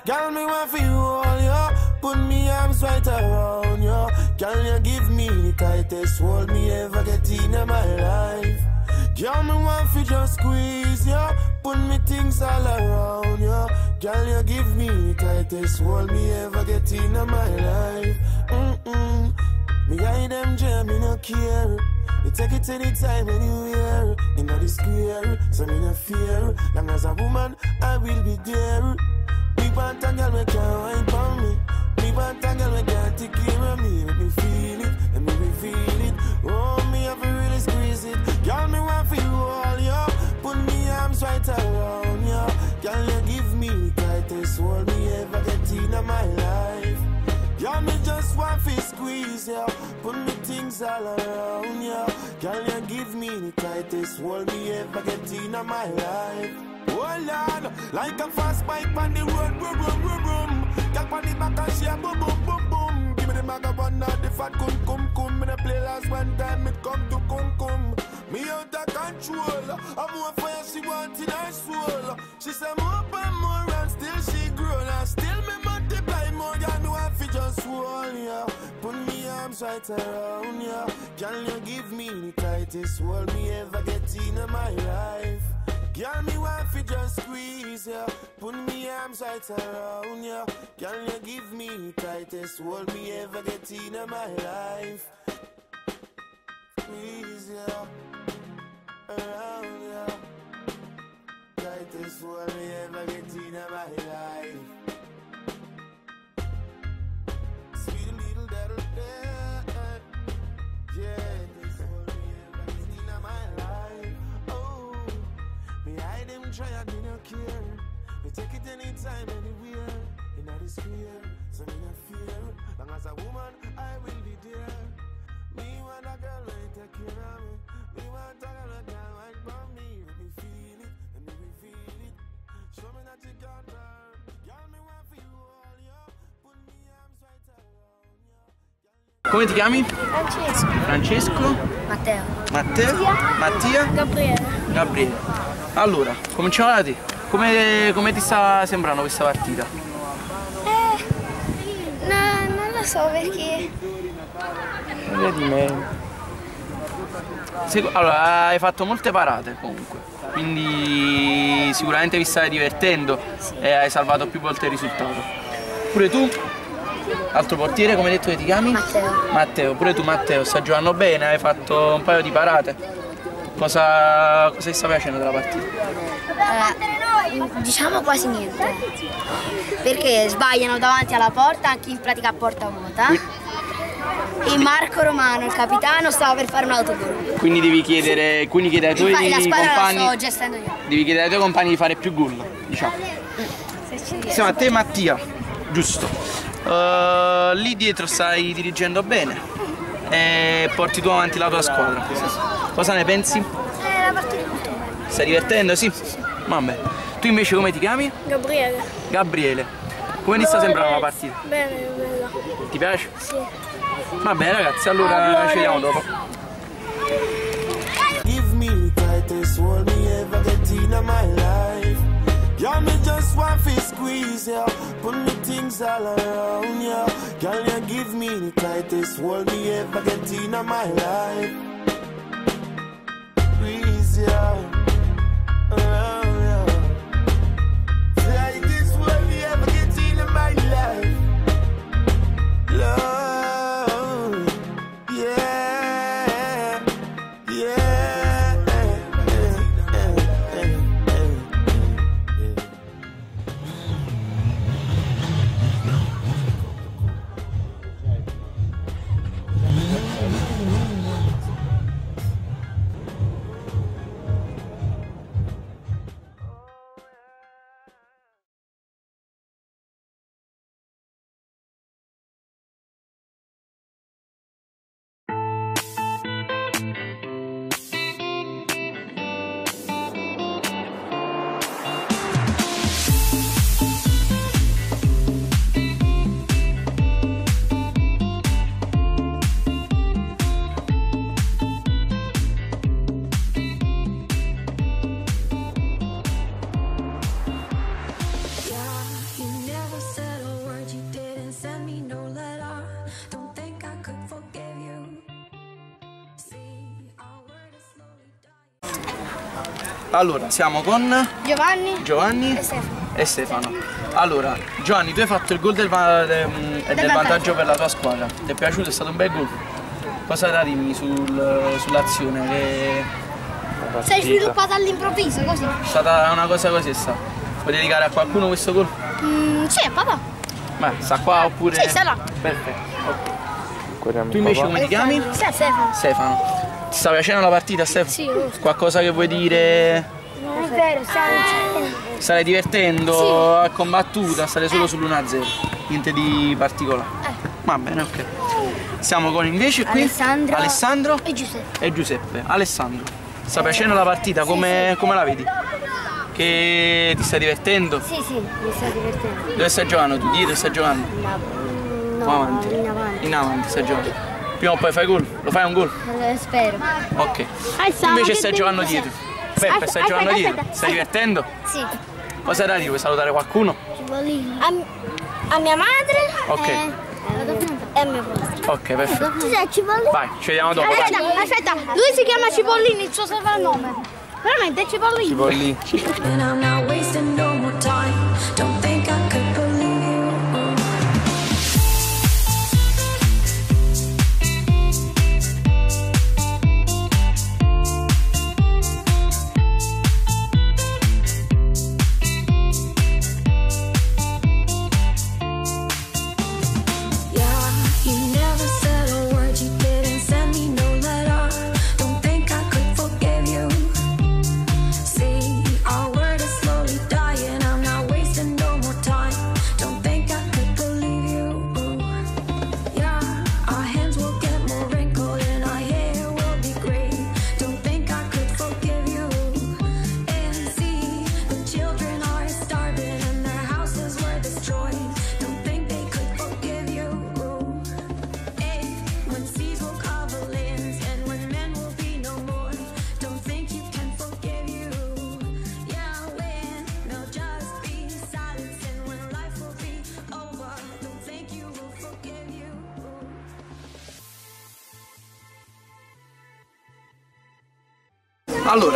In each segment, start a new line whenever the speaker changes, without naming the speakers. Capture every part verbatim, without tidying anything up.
Girl, me want for you all, yo. Put me arms right around you. Girl, you give me the tightest hold me ever get in my life. Girl, me want for just squeeze you. Put me things all around you. Girl, you give me the tightest hold me ever get in my life. Mm-mm. Me hide them jam, me no care. You take it anytime, anywhere. In the square, so me no fear. Long as a woman, I will be there. Me want a girl, me can't wine for me. Me want a girl, me can't take care of me. Let me feel it, let me feel it. Oh, me have to really squeeze it. Girl, me want for you all, yo. Put me arms right around you. Girl, you give me the tightest hold me ever get in my life. Girl, me just want to squeeze ya. Put me things all around ya. Girl, you give me the tightest hold me ever get in my life. Oh Lord, like a fast bike on the road, boom, boom, boom, boom. Girl, on the back and she a boom, boom, boom, boom. Give me the maga one out the fat cum, cum, cum. Me the play last one time, it come to cum, cum. Me out of control. I'm more fire, she want in her soul. She say more and more and still she grown. And still me multiply more, you know I feel just hold ya. Put me arms right around ya. Girl, you give me the tightest hold me ever get in my life. Girl, me want to just squeeze ya. Put me arms right around ya. Girl, you give me the tightest hold me ever get in my life. Squeeze ya. Around ya. Tightest hold me ever get in my life. Sweet little devil there. Yeah, this hold me ever get in my life. Oh, me hide them try and me no care. Me take it anytime, anywhere. In the square, so me no fear. Long as a woman, I will be there. Me want a girl who take care of me. Me want a girl who can wait for me. Let me feel it, let me feel it. Show me that you can turn. Girl, me want for you all, yo. Put me arms right around you.
Come ti chiami?
Francesco.
Francesco?
Matteo.
Matteo? Mattia?
Gabriele.
Gabriele. Allora, cominciamo da te. Come, come ti sta sembrando questa partita?
Eh, no, non lo so perché...
Vedi me. Allora, hai fatto molte parate comunque, quindi sicuramente vi stai divertendo e hai salvato più volte il risultato. Pure tu, altro portiere, come hai detto che ti chiami?
Matteo.
Matteo, pure tu Matteo, stai giocando bene, hai fatto un paio di parate. Cosa, cosa stai facendo della partita?
Eh, diciamo quasi niente, perché sbagliano davanti alla porta, anche in pratica a porta vuota. E Marco Romano, il capitano, stava per fare un autogol.
Quindi devi chiedere, quindi chiedere ai tuoi
Infatti, la squadra
compagni.
la sto gestendo io.
Devi chiedere ai tuoi compagni di fare più gol, diciamo.
Se ci riesco.
Siamo a te Mattia, giusto. Uh, lì dietro stai dirigendo bene e porti tu avanti la tua squadra. Cosa ne pensi?
Eh, la partita molto bella.
Stai divertendo? Sì? Vabbè. Tu invece come ti chiami?
Gabriele.
Gabriele. Come ti sta sembrando la partita?
Bene, bella.
Ti piace?
Sì.
Va bene ragazzi, allora ci vediamo dopo.
Give me the tightest hold me ever get in my life. Girl, me just want to squeeze ya. Put me things all around ya. Girl, you give me the tightest hold me ever get in my life. Squeeze ya. Around ya. Tightest hold me ever get in my life. Love.
Allora, siamo con
Giovanni
Giovanni
e Stefano.
e Stefano. Allora, Giovanni, tu hai fatto il gol del, va del, del vantaggio. vantaggio per la tua squadra. Ti è piaciuto? È stato un bel gol? Cosa da dirmi sul, sull'azione? Che
Sei sviluppata all'improvviso, così?
è stata una cosa così, sta. Puoi dedicare a qualcuno questo gol?
Mm, sì, papà.
Beh, sta qua oppure.
Sì, sta là.
Perfetto. Ok. Tu invece come ti chiami?
Stefano.
Stefano. Ti sta piacendo la partita, Stefano?
Sì, lo
Qualcosa che vuoi dire?
Non è vero, stiamo
Stai divertendo?
Sì.
A combattuta? State solo sull'uno a zero? Niente di particolare?
Eh.
Va bene, ok. Siamo con invece qui
Alessandro.
Alessandro
E Giuseppe.
e Giuseppe. Alessandro, sta piacendo la partita? Come, come la vedi? Che ti stai divertendo?
Sì, sì, mi sta divertendo.
Dove stai giocando? Tu dietro stai giocando?
No,
O avanti?
in avanti.
In avanti stai giocando. Prima o poi fai gol? Lo fai un gol?
Eh, spero.
Ok. Invece stai giocando dietro. Peppe, stai giocando dietro? Stai divertendo?
Sì.
Cosa da dire? Vuoi salutare qualcuno?
A, a mia madre
Ok.
e, e a mio padre.
Ok, perfetto.
Tu sei Cipollini?
Vai, ci vediamo dopo. Vai.
Aspetta, aspetta, lui si chiama Cipollini, il suo soprannome. Veramente è Cipollini.
Cipollini.
And I'm not wasting no more time. Don't think I could believe you. Yeah, you never said a word. You didn't send me no letter. Don't think I could forgive you. See, our word is slowly dying. I'm not wasting no more time. Don't think I could believe you. Yeah, our hands will get more wrinkled and our hair will be gray. Don't think I could forgive you. And see, the children are starving and their houses were destroyed. Don't think they could forgive you. And when seas will cover lands and when men will be no more. Don't think you can forgive you. Yeah, when there'll just be silence and when life will be over. Don't think you will forgive you.
Allora,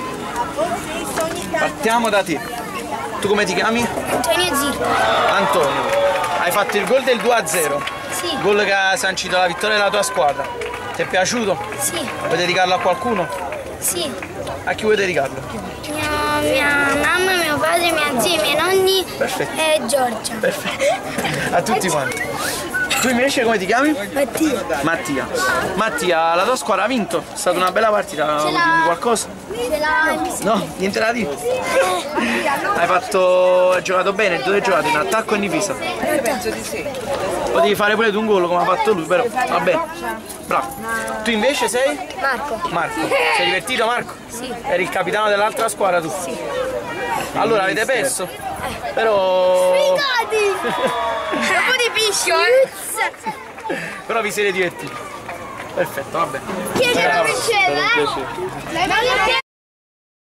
partiamo da te. Tu come ti chiami?
Antonio Zirco.
Antonio. Hai fatto il gol del due a zero.
Sì.
Il gol che ha sancito la vittoria della tua squadra. Ti è piaciuto?
Sì,
Vuoi dedicarlo a qualcuno?
sì.
A chi vuoi dedicarlo?
Mia, mia mamma, mio padre, mia zia, i miei nonni
Perfetto.
e Giorgia.
Perfetto. A tutti quanti. Tu invece come ti chiami?
Mattia.
Mattia. Mattia, la tua squadra ha vinto? È stata una bella partita, vuoi dirmi qualcosa?
Ce l'ha.
No, niente da dire. Hai fatto. Hai giocato bene, dove hai giocato? In attacco e in difesa? Potevi fare pure tu un gol come ha fatto lui, però va bene. Bravo. Tu invece sei?
Marco.
Marco. Sei divertito Marco?
Sì.
Eri il capitano dell'altra squadra tu? Sì. Allora avete perso? Però.
Sfigati! Un po' di piscio, eh?
Però vi siete divertiti. Perfetto, va bene.
Chi è che lo vinceva, eh? Ma perché